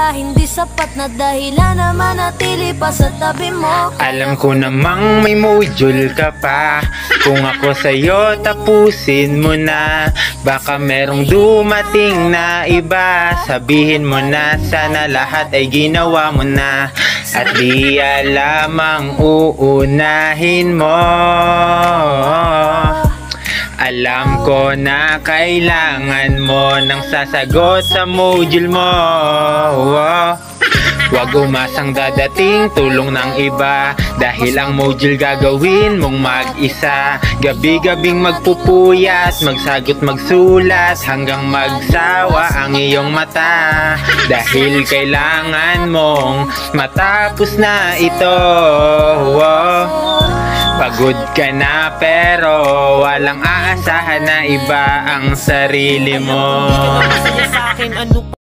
hindi sapat na dahilan na manatili pa sa tabi mo. Alam ko namang may module ka pa. Kung ako sa'yo tapusin mo na, baka merong dumating na iba. Sabihin mo na sana lahat ay ginawa mo na, at di alamang uunahin mo. Alam ko na kailangan mo ng sasagot sa module mo. Huwag umasang dadating tulong ng iba, dahil ang module gagawin mong mag-isa. Gabi-gabing magpupuyat, magsagot magsulat, hanggang magsawa ang iyong mata, dahil kailangan mong matapos na ito. Pagod ka na pero walang aasahan na iba ang sarili mo. Masaya sa akin, ano